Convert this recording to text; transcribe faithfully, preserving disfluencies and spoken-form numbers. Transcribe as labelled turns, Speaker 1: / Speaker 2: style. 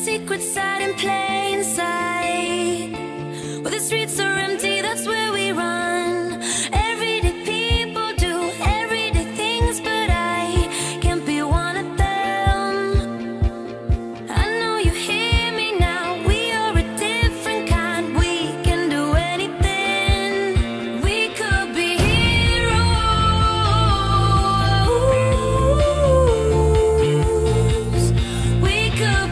Speaker 1: secret side in plain sight. Where the streets are empty, that's where we run. Everyday people do everyday things, but I can't be one of them. I know you hear me now, we are a different kind. We can do anything. We could be heroes. We could